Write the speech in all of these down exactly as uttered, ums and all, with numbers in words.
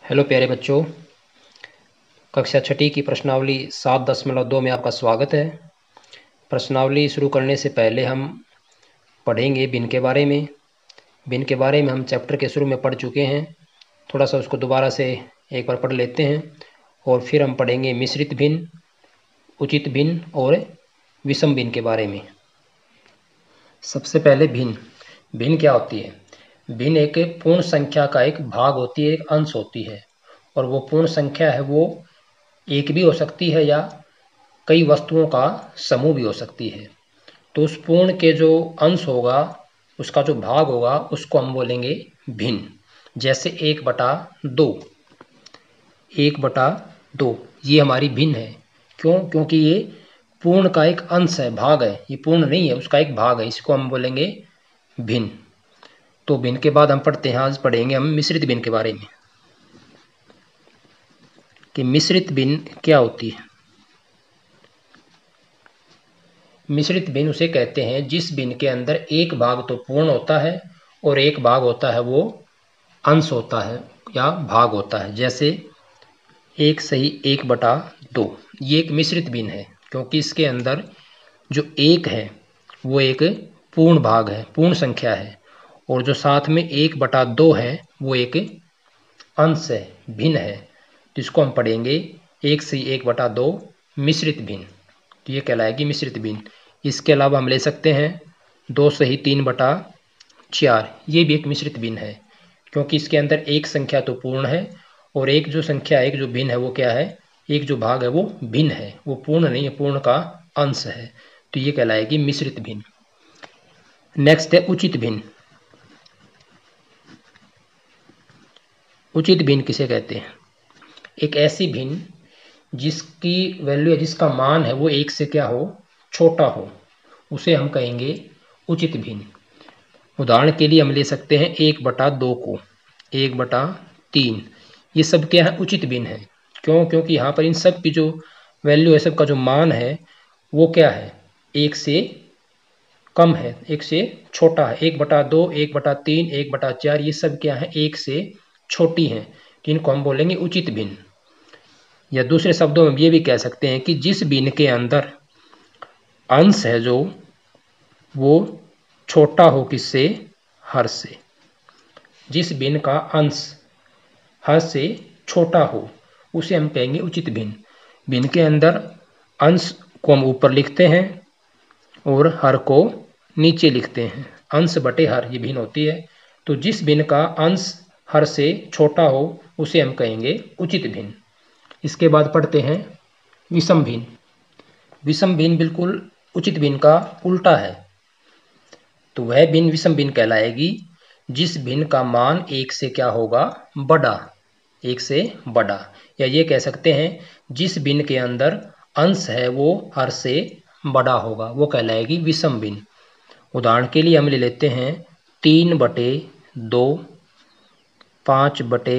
Hello प्यारे बच्चों, कक्षा छठी की प्रश्नावली सात दशमलव दो में आपका स्वागत है। प्रश्नावली शुरू करने से पहले हम पढ़ेंगे भिन्न के बारे में। भिन्न के बारे में हम चैप्टर के शुरू में पढ़ चुके हैं, थोड़ा सा उसको दोबारा से एक बार पढ़ लेते हैं और फिर हम पढ़ेंगे मिश्रित भिन्न, उचित भिन्न और विषम भिन्न के बारे में। सबसे पहले भिन्न। भिन्न क्या होती है? भिन्न एक पूर्ण संख्या का एक भाग होती है, एक अंश होती है, और वो पूर्ण संख्या है वो एक भी हो सकती है या कई वस्तुओं का समूह भी हो सकती है। तो उस पूर्ण के जो अंश होगा, उसका जो भाग होगा, उसको हम बोलेंगे भिन्न। जैसे एक बटा दो, एक बटा दो ये हमारी भिन्न है। क्यों? क्योंकि ये पूर्ण का एक अंश है, भाग है, ये पूर्ण नहीं है, उसका एक भाग है, इसको हम बोलेंगे भिन्न। तो भिन्न के बाद हम पढ़ते हैं, आज पढ़ेंगे हम मिश्रित भिन्न के बारे में कि मिश्रित भिन्न क्या होती है। मिश्रित भिन्न उसे कहते हैं जिस भिन्न के अंदर एक भाग तो पूर्ण होता है और एक भाग होता है वो अंश होता है या भाग होता है। जैसे एक सही एक बटा दो, ये एक मिश्रित भिन्न है क्योंकि इसके अंदर जो एक है वो एक पूर्ण भाग है, पूर्ण संख्या है, और जो साथ में एक बटा दो है वो एक अंश है, भिन्न है। जिसको हम पढ़ेंगे एक सही एक बटा दो मिश्रित भिन्न, तो ये कहलाएगी मिश्रित भिन्न। इसके अलावा हम ले सकते हैं दो सही तीन बटा चार, ये भी एक मिश्रित भिन्न है क्योंकि इसके अंदर एक संख्या तो पूर्ण है और एक जो संख्या एक जो भिन्न है वो क्या है, एक जो भाग है वो भिन्न है, वो पूर्ण नहीं है, पूर्ण का अंश है, तो ये कहलाएगी मिश्रित भिन्न। नेक्स्ट है उचित भिन्न। उचित भिन्न किसे कहते हैं? एक ऐसी भिन्न जिसकी वैल्यू है, जिसका मान है वो एक से क्या हो, छोटा हो, उसे हम कहेंगे उचित भिन्न। उदाहरण के लिए हम ले सकते हैं एक बटा दो को, एक बटा तीन, ये सब क्या है, उचित भिन्न है। क्यों? क्योंकि यहाँ पर इन सब की जो वैल्यू है, सब का जो मान है वो क्या है, एक से कम है, एक से छोटा है। एक बटा दो, एक बटा तीन, एक बटा चार, ये सब क्या है, एक से छोटी हैं, तो इनको हम बोलेंगे उचित भिन्न। या दूसरे शब्दों में ये भी कह सकते हैं कि जिस भिन्न के अंदर अंश है जो वो छोटा हो किससे, हर से। जिस भिन्न का अंश हर से छोटा हो उसे हम कहेंगे उचित भिन्न। भिन्न के अंदर अंश को हम ऊपर लिखते हैं और हर को नीचे लिखते हैं, अंश बटे हर ये भिन्न होती है। तो जिस भिन्न का अंश हर से छोटा हो उसे हम कहेंगे उचित भिन्न। इसके बाद पढ़ते हैं विषम भिन्न। विषम भिन्न बिल्कुल उचित भिन्न का उल्टा है, तो वह भिन्न विषम भिन्न कहलाएगी जिस भिन्न का मान एक से क्या होगा, बड़ा, एक से बड़ा। या ये कह सकते हैं जिस भिन्न के अंदर अंश है वो हर से बड़ा होगा, वो कहलाएगी विषम भिन्न। उदाहरण के लिए हम ले लेते हैं तीन बटे दो, पाँच बटे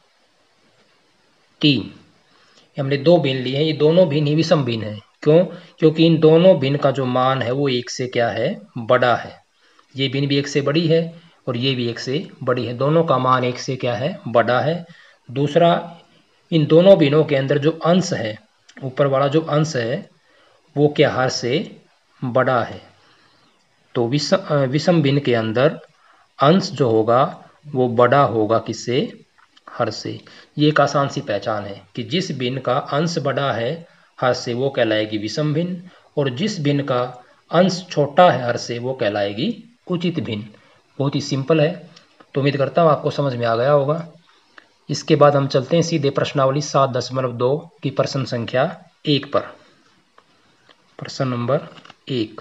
तीन, हमने दो भिन्न लिए हैं, ये दोनों भिन्न ही विषम भिन्न है। क्यों? क्योंकि इन दोनों भिन्न का जो मान है वो एक से क्या है, बड़ा है। ये भिन्न भी एक से बड़ी है और ये भी एक से बड़ी है, दोनों का मान एक से क्या है, बड़ा है। दूसरा, इन दोनों भिन्नों के अंदर जो अंश है, ऊपर वाला जो अंश है वो क्या, हर से बड़ा है। तो विषम विषम भिन्न के अंदर अंश जो होगा वो बड़ा होगा किससे, हर से। ये एक आसान सी पहचान है कि जिस भिन्न का अंश बड़ा है हर से वो कहलाएगी विषम भिन्न, और जिस भिन्न का अंश छोटा है हर से वो कहलाएगी उचित भिन्न। बहुत ही सिंपल है, तो उम्मीद करता हूँ आपको समझ में आ गया होगा। इसके बाद हम चलते हैं सीधे प्रश्नावली सात दशमलव दो की प्रश्न संख्या एक पर। प्रश्न नंबर एक,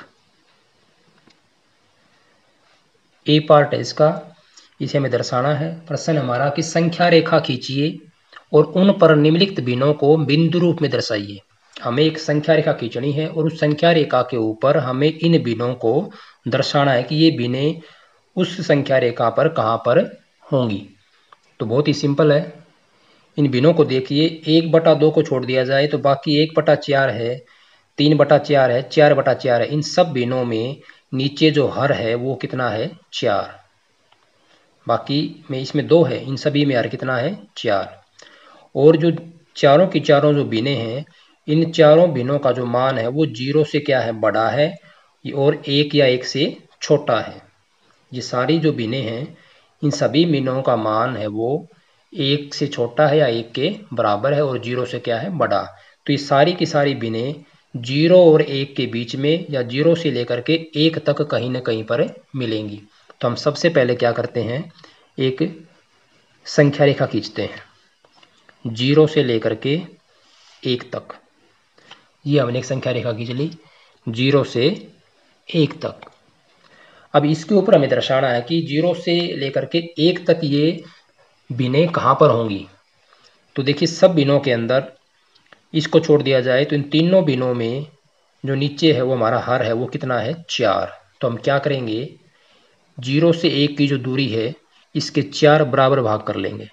ए पार्ट है इसका, इसे हमें दर्शाना है। प्रश्न हमारा कि संख्या रेखा खींचिए और उन पर निम्नलिखित भिन्नों को बिंदु रूप में दर्शाइए। हमें एक संख्या रेखा खींचनी है और उस संख्या रेखा के ऊपर हमें इन भिन्नों को दर्शाना है कि ये भिन्नें उस संख्या रेखा पर कहाँ पर होंगी। तो बहुत ही सिंपल है, इन भिन्नों को देखिए, एक बटा दो को छोड़ दिया जाए तो बाकी एक बटा चार है, तीन बटा चार है, चार बटा चार है। इन सब भिन्नों में नीचे जो हर है वो कितना है, चार। बाकी में इसमें दो है, इन सभी में हर कितना है, चार। और जो चारों की चारों जो भिन्नें हैं, इन चारों भिन्नों का जो मान है वो जीरो से क्या है, बड़ा है, और एक या एक से छोटा है। ये सारी जो भिन्नें हैं, इन सभी भिन्नों का मान है वो एक से छोटा है या एक के बराबर है, और जीरो से क्या है, बड़ा। तो ये सारी की सारी भिन्नें जीरो और एक के बीच में या जीरो से लेकर के एक तक कहीं ना कहीं पर मिलेंगी। तो हम सबसे पहले क्या करते हैं, एक संख्या रेखा खींचते हैं जीरो से लेकर के एक तक। ये हमने एक संख्या रेखा खींच ली जीरो से एक तक। अब इसके ऊपर हमें दर्शाना है कि जीरो से लेकर के एक तक ये भिन्नें कहाँ पर होंगी। तो देखिए, सब भिन्नों के अंदर इसको छोड़ दिया जाए तो इन तीनों भिन्नों में जो नीचे है वो हमारा हर है वो कितना है, चार। तो हम क्या करेंगे, जीरो से एक की जो दूरी है इसके चार बराबर भाग कर लेंगे।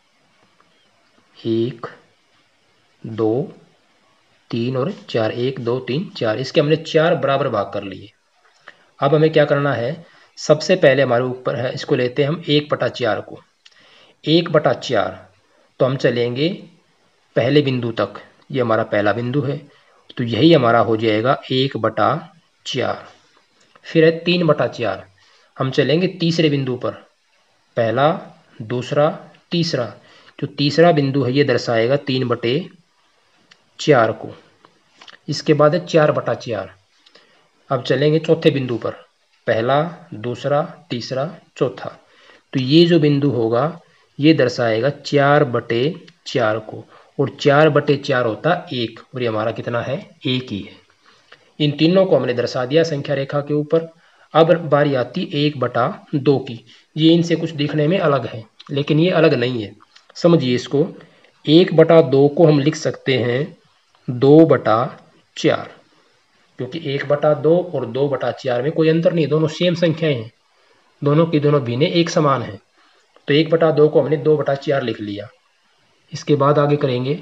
एक, दो, तीन और चार, एक दो तीन चार, इसके हमने चार बराबर भाग कर लिए। अब हमें क्या करना है, सबसे पहले हमारे ऊपर है, इसको लेते हैं हम एक बटा चार को। एक बटा चार, तो हम चलेंगे पहले बिंदु तक, ये हमारा पहला बिंदु है, तो यही हमारा हो जाएगा एक बटा चार। फिर है तीन बटा चार, हम चलेंगे तीसरे बिंदु पर, पहला, दूसरा, तीसरा। जो तीसरा बिंदु है ये दर्शाएगा तीन बटे चार को। इसके बाद है चार बटा चार, अब चलेंगे चौथे बिंदु पर, पहला, दूसरा, तीसरा, चौथा। तो ये जो बिंदु होगा ये दर्शाएगा चार बटे चार को, और चार बटे चार होता एक, और ये हमारा कितना है, एक ही है। इन तीनों को हमने दर्शा दिया संख्या रेखा के ऊपर। अब बारी आती एक बटा दो की। ये इनसे कुछ दिखने में अलग है, लेकिन ये अलग नहीं है, समझिए इसको। एक बटा दो को हम लिख सकते हैं दो बटा चार, क्योंकि एक बटा दो और दो बटा चार में कोई अंतर नहीं, दोनों सेम संख्याएं हैं, दोनों की दोनों भिन्नें एक समान हैं। तो एक बटा दो को हमने दो बटा चार लिख लिया। इसके बाद आगे करेंगे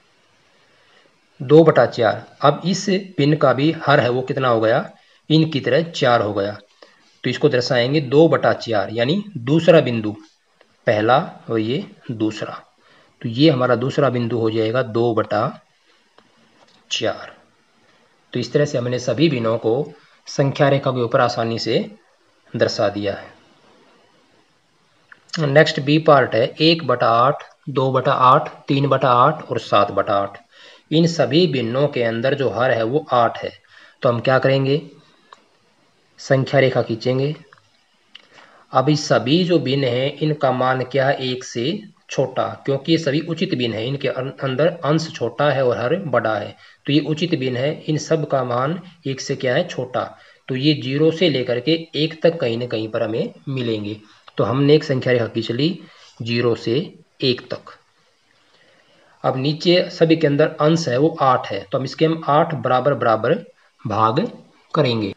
दो बटा चार। अब इस भिन्न का भी हर है वो कितना हो गया, इन की तरह चार हो गया। तो इसको दर्शाएंगे दो बटा चार, यानी दूसरा बिंदु, पहला और ये दूसरा। तो ये हमारा दूसरा बिंदु हो जाएगा दो बटा चार। तो इस तरह से हमने सभी भिन्नों को संख्या रेखा के ऊपर आसानी से दर्शा दिया है। नेक्स्ट बी पार्ट है एक बटा आठ, दो बटा आठ, तीन बटा आठ और सात बटा आठ। इन सभी भिन्नों के अंदर जो हर है वो आठ है। तो हम क्या करेंगे, संख्या रेखा खींचेंगे। अब इस सभी जो भिन्न हैं इनका मान क्या है, एक से छोटा, क्योंकि ये सभी उचित भिन्न है, इनके अंदर अंश छोटा है और हर बड़ा है, तो ये उचित भिन्न है। इन सब का मान एक से क्या है, छोटा। तो ये जीरो से लेकर के एक तक कहीं ना कहीं पर हमें मिलेंगे। तो हमने एक संख्या रेखा खींच ली जीरो से एक तक। अब नीचे सभी के अंदर अंश है वो आठ है, तो हम इसके हम आठ बराबर बराबर भाग करेंगे।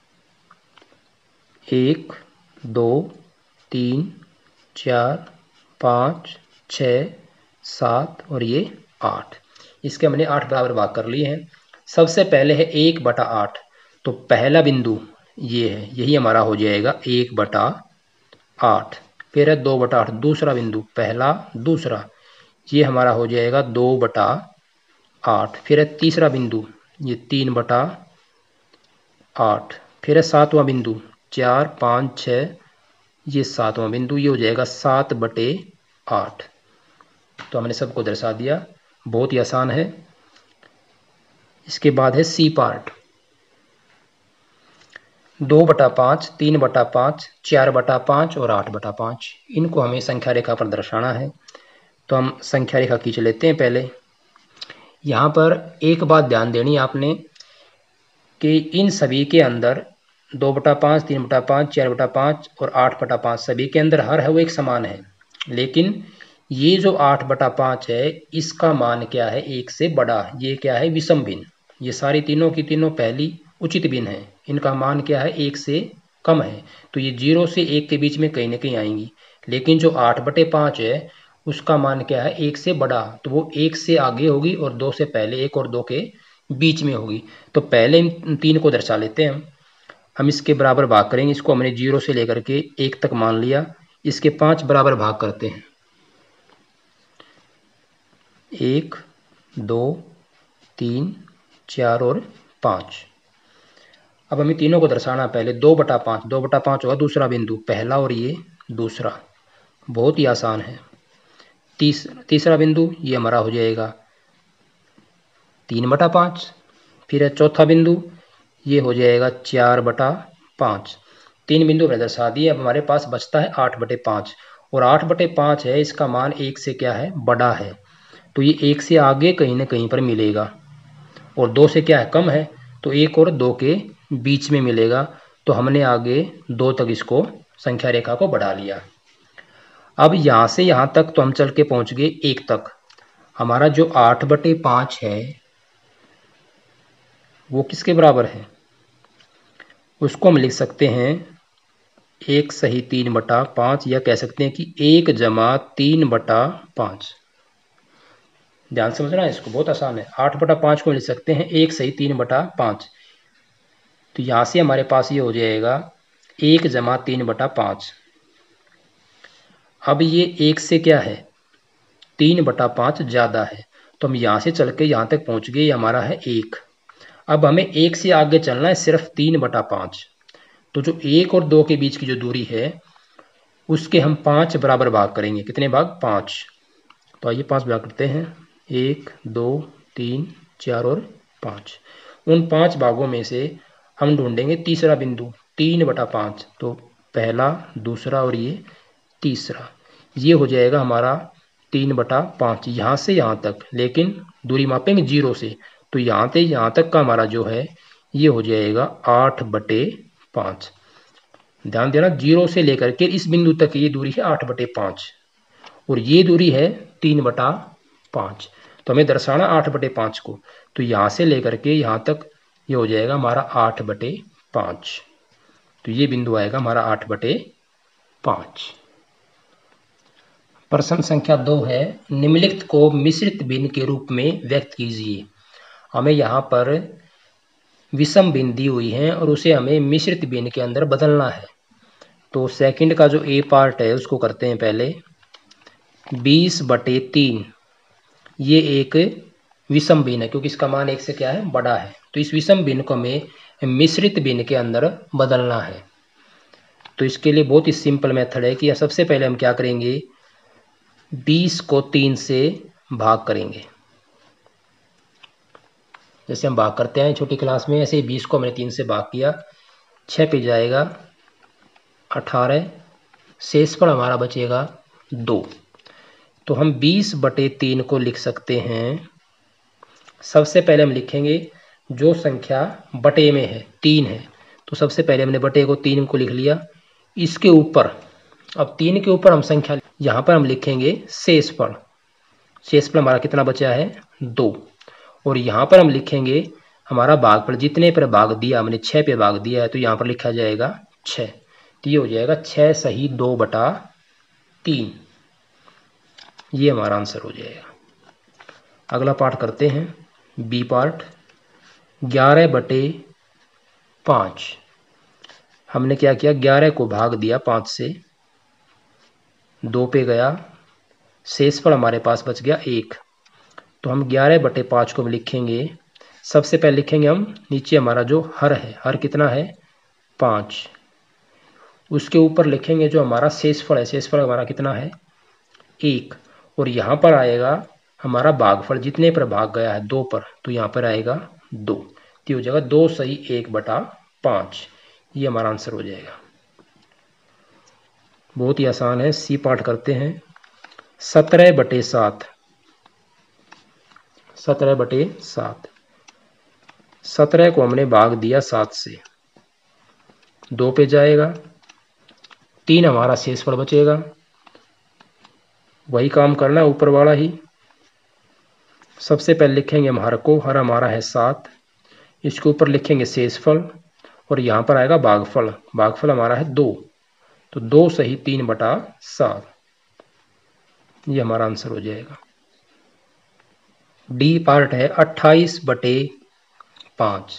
एक, दो, तीन, चार, पाँच, छः, सात और ये आठ। इसके हमने आठ बराबर भाग कर लिए हैं। सबसे पहले है एक बटा आठ, तो पहला बिंदु ये है, यही हमारा हो जाएगा एक बटा आठ। फिर है दो बटा आठ, दूसरा बिंदु, पहला, दूसरा, ये हमारा हो जाएगा दो बटा आठ। फिर है तीसरा बिंदु, ये तीन बटा आठ। फिर है सातवां बिंदु, चार, पाँच, छः, ये सातवां बिंदु, ये हो जाएगा सात बटे आठ। तो हमने सबको दर्शा दिया, बहुत ही आसान है। इसके बाद है सी पार्ट, दो बटा पाँच, तीन बटा पाँच, चार बटा पाँच और आठ बटा पाँच। इनको हमें संख्या रेखा पर दर्शाना है। तो हम संख्या रेखा खींच लेते हैं। पहले यहाँ पर एक बात ध्यान देनी आपने कि इन सभी के अंदर दो बटा पाँच, तीन बटा पाँच, चार बटा पाँच और आठ बटा पाँच सभी के अंदर हर है वो एक समान है, लेकिन ये जो आठ बटा पाँच है इसका मान क्या है, एक से बड़ा। ये क्या है, विषम भिन्न। ये सारी तीनों की तीनों पहली उचित भिन्न है, इनका मान क्या है, एक से कम है। तो ये जीरो से एक के बीच में कहीं ना कहीं आएंगी। लेकिन जो आठ बटे पाँच है उसका मान क्या है, एक से बड़ा, तो वो एक से आगे होगी और दो से पहले, एक और दो के बीच में होगी। तो पहले इन तीन को दर्शा लेते हैं हम हम इसके बराबर भाग करेंगे। इसको हमने जीरो से लेकर के एक तक मान लिया। इसके पांच बराबर भाग करते हैं। एक, दो, तीन, चार और पाँच। अब हमें तीनों को दर्शाना पहले दो बटा पाँच, दो बटा पाँच होगा दूसरा बिंदु, पहला और ये दूसरा, बहुत ही आसान है। तीस तीसरा बिंदु ये हमारा हो जाएगा तीन बटा पाँच, फिर है चौथा बिंदु ये हो जाएगा चार बटा पाँच। तीन बिंदु मैंने दर्शा दिए। अब हमारे पास बचता है आठ बटे पाँच, और आठ बटे पाँच है, इसका मान एक से क्या है, बड़ा है, तो ये एक से आगे कहीं ना कहीं पर मिलेगा, और दो से क्या है, कम है, तो एक और दो के बीच में मिलेगा। तो हमने आगे दो तक इसको संख्या रेखा को बढ़ा लिया। अब यहाँ से यहाँ तक तो हम चल के पहुँच गए एक तक। हमारा जो आठ बटे पाँच है वो किसके बराबर है, उसको हम लिख सकते हैं एक सही तीन बटा पाँच, या कह सकते हैं कि एक जमा तीन बटा पाँच। ध्यान से समझना है इसको, बहुत आसान है। आठ बटा पाँच को लिख सकते हैं एक सही तीन बटा पाँच, तो यहाँ से हमारे पास ये हो जाएगा एक जमा तीन बटा पाँच। अब ये एक से क्या है, तीन बटा पाँच ज़्यादा है, तो हम यहाँ से चल के यहाँ तक पहुँच गए, ये हमारा है एक। अब हमें एक से आगे चलना है सिर्फ तीन बटा पाँच, तो जो एक और दो के बीच की जो दूरी है उसके हम पाँच बराबर भाग करेंगे। कितने भाग, पाँच। तो आइए पाँच भाग करते हैं, एक, दो, तीन, चार और पाँच। उन पाँच भागों में से हम ढूंढेंगे तीसरा बिंदु, तीन बटा पाँच, तो पहला, दूसरा और ये तीसरा, ये हो जाएगा हमारा तीन बटा पाँच यहाँ से यहाँ तक, लेकिन दूरी मापेंगे जीरो से, तो यहाँ से यहाँ तक का हमारा जो है ये हो जाएगा आठ बटे पाँच। ध्यान देना, जीरो से लेकर के इस बिंदु तक ये दूरी है आठ बटे पाँच, और ये दूरी है तीन बटा पाँच। तो हमें दर्शाना आठ बटे पाँच को, तो यहाँ से लेकर के यहाँ तक ये हो जाएगा हमारा आठ बटे पाँच, तो ये बिंदु आएगा हमारा आठ बटे पाँच। प्रश्न संख्या दो है, निम्नलिखित को मिश्रित भिन्न के रूप में व्यक्त कीजिए। हमें यहाँ पर विषम भिन्न दी हुई है और उसे हमें मिश्रित भिन्न के अंदर बदलना है। तो सेकंड का जो ए पार्ट है उसको करते हैं पहले। बीस बटे तीन ये एक विषम भिन्न है, क्योंकि इसका मान एक से क्या है, बड़ा है, तो इस विषम भिन्न को हमें मिश्रित भिन्न के अंदर बदलना है। तो इसके लिए बहुत ही सिंपल मेथड है कि सबसे पहले हम क्या करेंगे, बीस को तीन से भाग करेंगे। जैसे हम भाग करते हैं छोटी क्लास में, ऐसे ही बीस को हमने तीन से भाग किया, छः पे जाएगा अठारह, शेष पर हमारा बचेगा दो। तो हम बीस बटे तीन को लिख सकते हैं, सबसे पहले हम लिखेंगे जो संख्या बटे में है, तीन है, तो सबसे पहले हमने बटे को तीन को लिख लिया। इसके ऊपर, अब तीन के ऊपर हम संख्या, यहाँ पर हम लिखेंगे शेष पर, शेष पर हमारा कितना बचा है, दो, और यहाँ पर हम लिखेंगे हमारा भागफल, जितने पर भाग दिया हमने, छः पे भाग दिया है, तो यहाँ पर लिखा जाएगा छः, तो ये हो जाएगा छः सही दो बटा तीन, ये हमारा आंसर हो जाएगा। अगला पार्ट करते हैं, बी पार्ट। ग्यारह बटे पाँच, हमने क्या किया, ग्यारह को भाग दिया पाँच से, दो पे गया, शेष पर हमारे पास बच गया एक, तो हम ग्यारह बटे पाँच को लिखेंगे, सबसे पहले लिखेंगे हम नीचे हमारा जो हर है, हर कितना है, पाँच, उसके ऊपर लिखेंगे जो हमारा शेषफल है, शेषफल हमारा कितना है, एक, और यहाँ पर आएगा हमारा भागफल, जितने पर भाग गया है दो पर, तो यहाँ पर आएगा दो, तो हो जाएगा दो सही एक बटा पाँच, ये हमारा आंसर हो जाएगा। बहुत ही आसान है। सी पार्ट करते हैं, सत्रह बटे सात, सत्रह बटे सात, सत्रह को हमने भाग दिया सात से, दो पे जाएगा, तीन हमारा शेषफल बचेगा, वही काम करना है ऊपर वाला ही। सबसे पहले लिखेंगे हम हर को, हर हमारा है सात, इसके ऊपर लिखेंगे शेषफल, और यहाँ पर आएगा भागफल, भागफल हमारा है दो, तो दो सही तीन बटा सात, ये हमारा आंसर हो जाएगा। डी पार्ट है, अट्ठाईस बटे पाँच,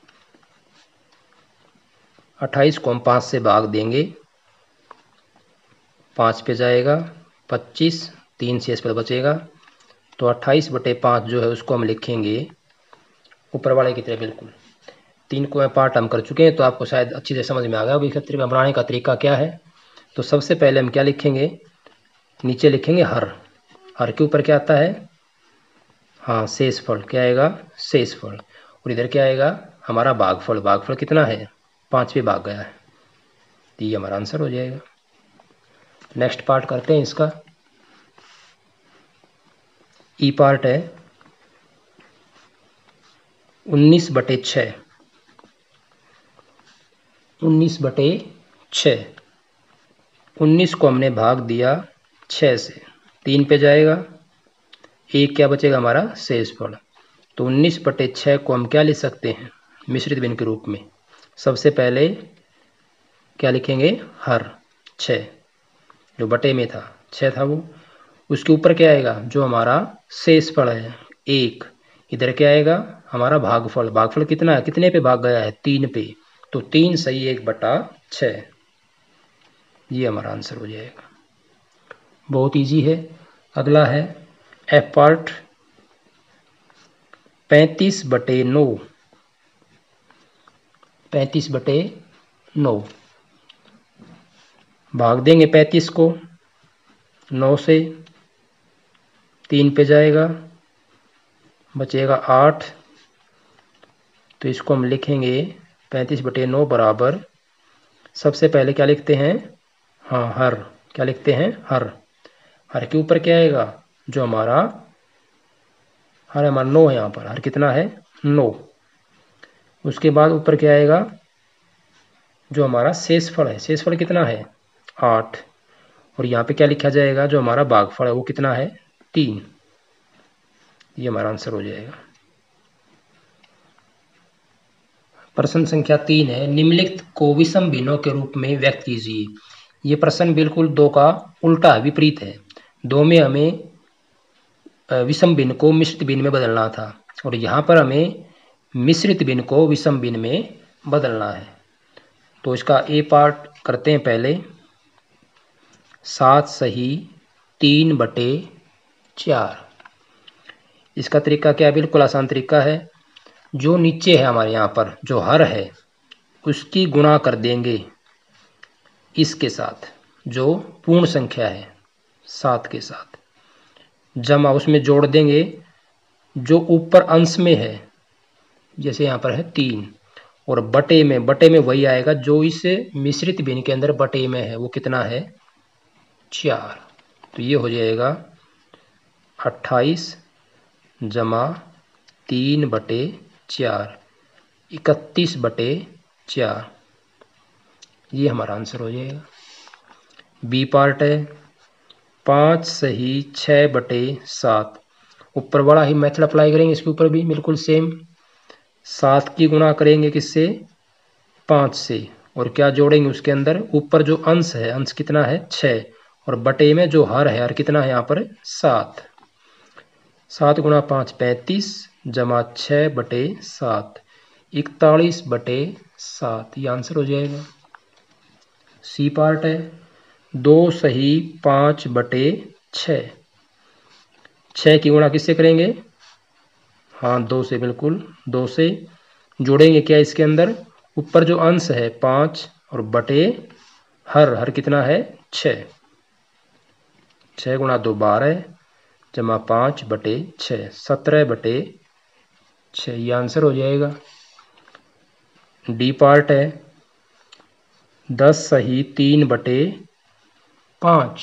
अट्ठाईस को हम पाँच से भाग देंगे, पाँच पे जाएगा पच्चीस, तीन शेष पर बचेगा, तो अट्ठाईस बटे पाँच जो है उसको हम लिखेंगे ऊपर वाले की तरह बिल्कुल। तीन को पार्ट हम कर चुके हैं तो आपको शायद अच्छी से समझ में आ गया अब इसका तरीका बनाने का तरीका क्या है। तो सबसे पहले हम क्या लिखेंगे, नीचे लिखेंगे हर। हर के ऊपर क्या आता है, हाँ शेषफल, क्या आएगा शेषफल। और इधर क्या आएगा हमारा भागफल। भागफल कितना है, पाँचवें भाग गया है, तो ये हमारा आंसर हो जाएगा। नेक्स्ट पार्ट करते हैं इसका। ई पार्ट है उन्नीस बटे छः। उन्नीस बटे छः, उन्नीस को हमने भाग दिया छः से, तीन पे जाएगा, एक क्या बचेगा हमारा शेषफल। तो उन्नीस बटे छः को हम क्या लिख सकते हैं, मिश्रित भिन्न के रूप में। सबसे पहले क्या लिखेंगे, हर छः, जो बटे में था छः था वो, उसके ऊपर क्या आएगा जो हमारा शेषफल है एक, इधर क्या आएगा हमारा भागफल। भागफल कितना है, कितने पे भाग गया है, तीन पे, तो तीन सही एक बटा छः, ये हमारा आंसर हो जाएगा। बहुत इजी है। अगला है एफ पार्ट पैंतीस बटे नौ। पैंतीस बटे नौ, भाग देंगे पैंतीस को नौ से, तीन पे जाएगा, बचेगा आठ। तो इसको हम लिखेंगे पैंतीस बटे नौ बराबर, सबसे पहले क्या लिखते हैं, हाँ हर, क्या लिखते हैं हर। हर के ऊपर क्या आएगा जो हमारा हर हमारा नौ है, यहाँ पर हर कितना है नौ। उसके बाद ऊपर क्या आएगा जो हमारा शेषफल है, शेषफल कितना है आठ। और यहाँ पे क्या लिखा जाएगा जो हमारा भागफल है वो कितना है तीन, ये हमारा आंसर हो जाएगा। प्रश्न संख्या तीन है, निम्नलिखित को विषम भिन्नों के रूप में व्यक्त कीजिए। ये प्रश्न बिल्कुल दो का उल्टा है, विपरीत है। दो में हमें विषम भिन्न को मिश्रित भिन्न में बदलना था और यहाँ पर हमें मिश्रित भिन्न को विषम भिन्न में बदलना है। तो इसका ए पार्ट करते हैं पहले। सात सही तीन बटे चार, इसका तरीका क्या है, बिल्कुल आसान तरीका है। जो नीचे है हमारे यहाँ पर जो हर है उसकी गुणा कर देंगे इसके साथ जो पूर्ण संख्या है सात के साथ, जमा उसमें जोड़ देंगे जो ऊपर अंश में है, जैसे यहाँ पर है तीन, और बटे में, बटे में वही आएगा जो इस मिश्रित भिन्न के अंदर बटे में है, वो कितना है चार। तो ये हो जाएगा अट्ठाईस जमा तीन बटे चार, इकतीस बटे चार, ये हमारा आंसर हो जाएगा। बी पार्ट है पाँच सही छः बटे सात। ऊपर वाला ही मेथड अप्लाई करेंगे इसके ऊपर भी बिल्कुल सेम। सात की गुणा करेंगे किससे, पाँच से, और क्या जोड़ेंगे उसके अंदर, ऊपर जो अंश है, अंश कितना है छः, और बटे में जो हर है, हर कितना है यहाँ पर सात। सात गुणा पाँच पैंतीस जमा छः बटे सात, इकतालीस बटे सात, ये आंसर हो जाएगा। सी पार्ट है दो सही पाँच बटे छः। छः की गुणा किससे करेंगे, हाँ दो से, बिल्कुल दो से, जोड़ेंगे क्या इसके अंदर, ऊपर जो अंश है पाँच और बटे हर, हर कितना है छः। छः गुणा दो बारह जमा पाँच बटे छः, सत्रह बटे छः, ये आंसर हो जाएगा। डी पार्ट है दस सही तीन बटे पाँच।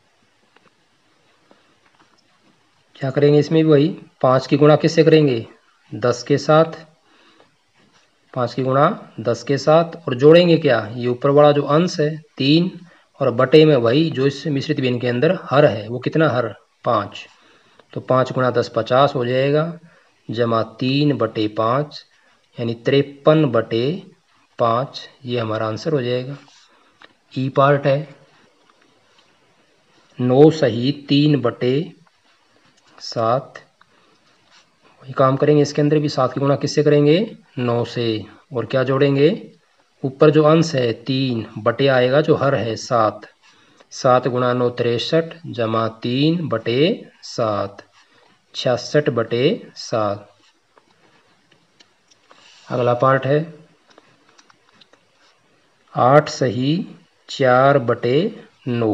क्या करेंगे इसमें भी वही, पाँच की गुणा किससे करेंगे, दस के साथ, पाँच की गुणा दस के साथ, और जोड़ेंगे क्या, ये ऊपर वाला जो अंश है तीन, और बटे में वही जो इस मिश्रित भिन्न के अंदर हर है, वो कितना हर पाँच। तो पाँच गुणा दस पचास हो जाएगा, जमा तीन बटे पाँच यानी तिरपन बटे पाँच, ये हमारा आंसर हो जाएगा। ई पार्ट है नौ सही तीन बटे सात। वही काम करेंगे इसके अंदर भी, सात की गुणा किससे करेंगे नौ से, और क्या जोड़ेंगे, ऊपर जो अंश है तीन, बटे आएगा जो हर है सात। सात गुणा नौ तिरसठ जमा तीन बटे सात, छियासठ बटे सात। अगला पार्ट है आठ सही चार बटे नौ।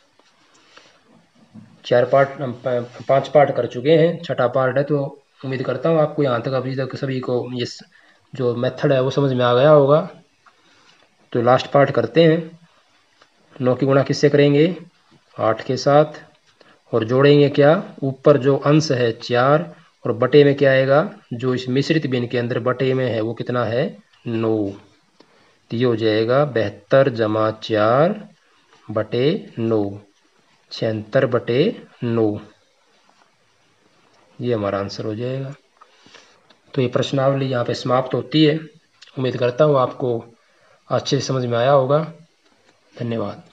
चार पार्ट पांच पार्ट कर चुके हैं, छठा पार्ट है, तो उम्मीद करता हूँ आपको यहाँ तक अभी तक सभी को ये जो मेथड है वो समझ में आ गया होगा। तो लास्ट पार्ट करते हैं। नौ की गुणा किससे करेंगे? आठ के साथ, और जोड़ेंगे क्या? ऊपर जो अंश है चार, और बटे में क्या आएगा? जो इस मिश्रित भिन्न के अंदर बटे में है वो कितना है? नौ। तो ये हो जाएगा बहत्तर जमा चार बटे नौ, छिहत्तर बटे नौ। ये हमारा आंसर हो जाएगा। तो ये प्रश्नावली यहाँ पे समाप्त होती है। उम्मीद करता हूँ आपको अच्छे से समझ में आया होगा। धन्यवाद।